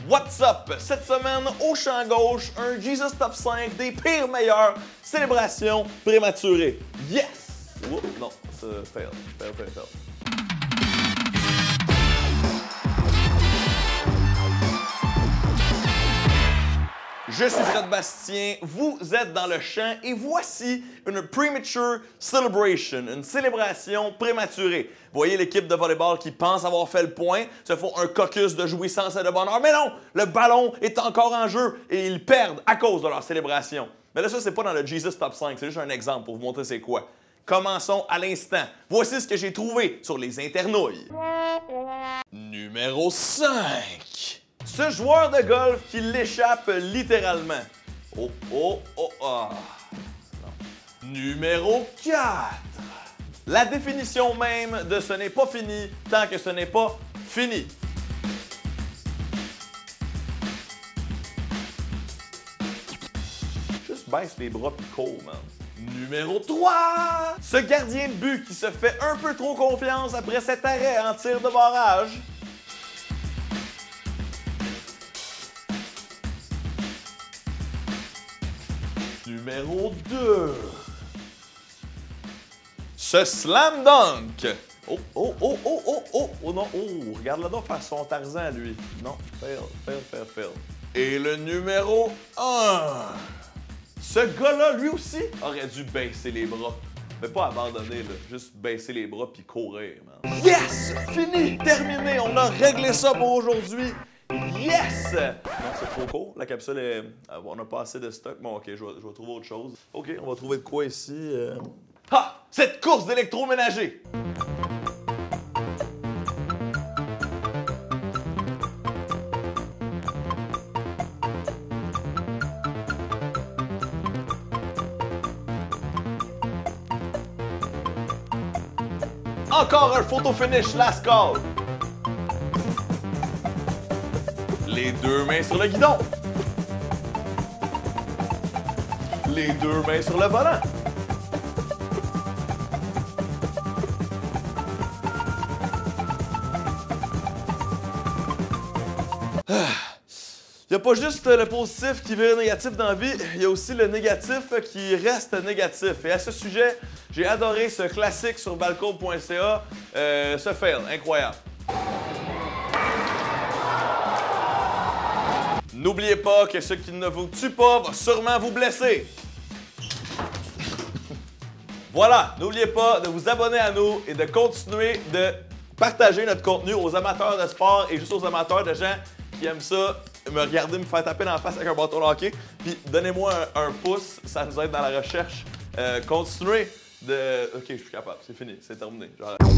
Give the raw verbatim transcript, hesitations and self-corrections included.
What's up? Cette semaine, au champ gauche, un Jesus Top cinq des pires meilleures célébrations prématurées. Yes! Oups, non, ça fail, fail, fail, fail. Je suis Fred Bastien, vous êtes dans le champ et voici une premature celebration, une célébration prématurée. Voyez l'équipe de volleyball qui pense avoir fait le point, se font un caucus de jouissance et de bonheur, mais non, le ballon est encore en jeu et ils perdent à cause de leur célébration. Mais là, ça, c'est pas dans le Jesus Top cinq, c'est juste un exemple pour vous montrer c'est quoi. Commençons à l'instant. Voici ce que j'ai trouvé sur les internouilles. Numéro cinq. Ce joueur de golf qui l'échappe littéralement. Oh, oh, oh, oh. Non. Numéro quatre. La définition même de ce n'est pas fini tant que ce n'est pas fini. Juste baisse les bras pis cours, man. Numéro trois. Ce gardien de but qui se fait un peu trop confiance après cet arrêt en tir de barrage. Numéro deux. Ce slam dunk. Oh, oh, oh, oh, oh, oh, oh, non, oh, regarde-le donc faire son Tarzan, lui. Non, fail, fail, fail, fail. Et le numéro un. Ce gars-là, lui aussi, aurait dû baisser les bras. Mais pas abandonner, là. Juste baisser les bras puis courir, man. Yes! Fini! Terminé! On a réglé ça pour aujourd'hui. Yes! Non, c'est trop court. La capsule est... On n'a pas assez de stock. Bon, OK, je vais, je vais trouver autre chose. OK, on va trouver de quoi ici. Euh... Ah! Cette course d'électroménager! Encore un photo finish last call! Les deux mains sur le guidon. Les deux mains sur le volant. Il n'y a pas juste le positif qui vire négatif dans la vie, il y a aussi le négatif qui reste négatif. Et à ce sujet, j'ai adoré ce classique sur balcon point c a, euh, ce fail, incroyable. N'oubliez pas que ce qui ne vous tue pas va sûrement vous blesser. Voilà, n'oubliez pas de vous abonner à nous et de continuer de partager notre contenu aux amateurs de sport et juste aux amateurs de gens qui aiment ça, me regarder me faire taper dans la face avec un bâton de hockey. Puis donnez-moi un, un pouce, ça nous aide dans la recherche. Euh, continuez de... Ok, je suis capable, c'est fini, c'est terminé. J'arrête.